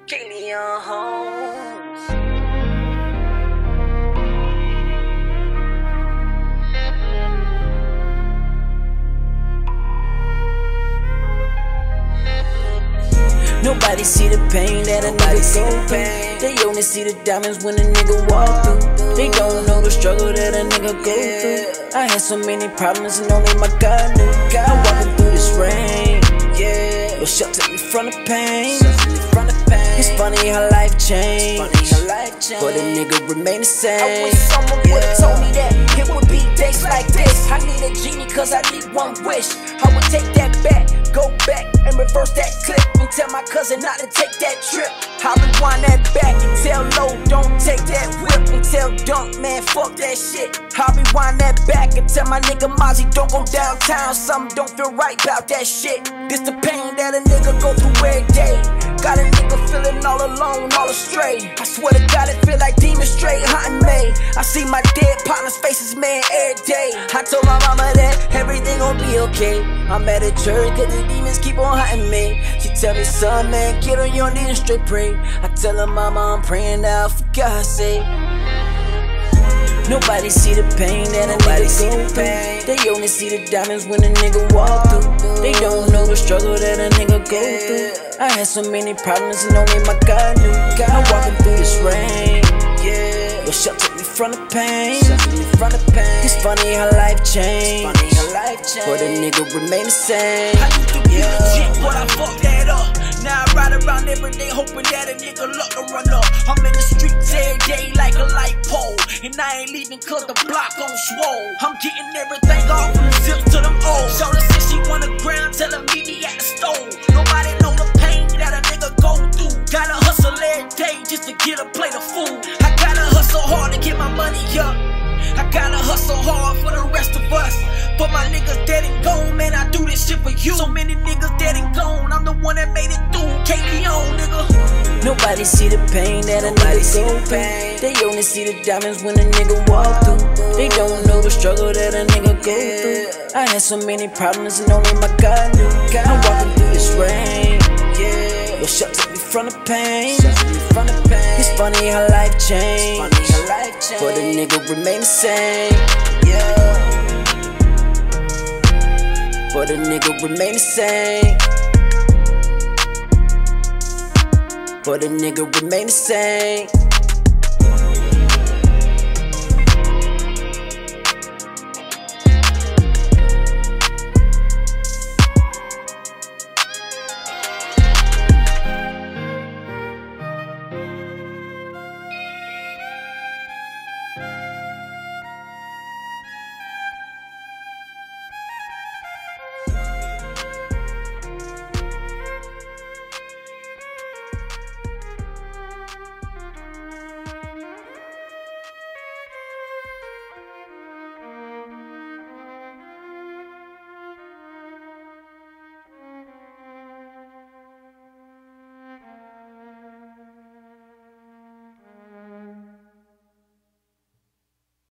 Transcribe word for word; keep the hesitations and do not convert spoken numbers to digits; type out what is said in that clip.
Kalion Holmes. Nobody see the pain that a nigga go through. They only see the diamonds when a nigga walk through. They don't know the struggle that a nigga go through. I had so many problems and only my God knew. I'm walking through this rain, yeah. No shelter me from the pain. It's funny how life changed, but a nigga remain the same. I wish someone would've told me that it would be days like this. I need a genie cause I need one wish. I would take that back, go back and reverse that clip, and tell my cousin not to take that trip. I rewind that back and tell Low don't take that whip, and tell Dunk man fuck that shit. I rewind that back and tell my nigga Mozzie don't go downtown, something don't feel right about that shit. This the pain that a nigga go through every day. Got a nigga feeling all alone, all astray. I swear to God it feel like demons straight hunting me. I see my dead partner's faces, man, every day. I told my mama that everything gon' be okay. I'm at a church cause the demons keep on hunting me. She tell me, son, man, get on your knees and straight pray. I tell her, mama, I'm praying now for God's sake. Nobody see the pain that a nigga go through. They only see the diamonds when a nigga walk through. They don't know the struggle that a nigga go through. I had so many problems and only my God knew. I'm walking through this rain, yeah. No shelter me from the pain. It's funny how life changed, but a nigga remain the same. I used to be legit, but I fucked that up. Now I ride around every day hoping that a nigga luck to run up. I'm in the streets every day like a light pole, and I ain't leaving cause the block on swole. I'm getting everything off from the zips to them O's. Shorty said she want the ground, tell her meet me at the stove. Nobody know the pain that a nigga go through. Gotta hustle every day just to get a plate of food. I gotta hustle hard to get my money up. I gotta hustle hard for the rest of us. But my niggas dead and gone, man, I do this shit for you. So many niggas dead and gone, I'm the one that made it through. Kalion, nigga. Nobody see the pain that a nigga go through. They only see the diamonds when a nigga walk through. They don't know the struggle that a nigga go through. I had so many problems and only my God knew. I'm walking through this rain, yeah. No shelter me from the pain. It's funny how life changed, but a nigga remain the same, yeah. But a nigga remain the same. But a nigga remain the same.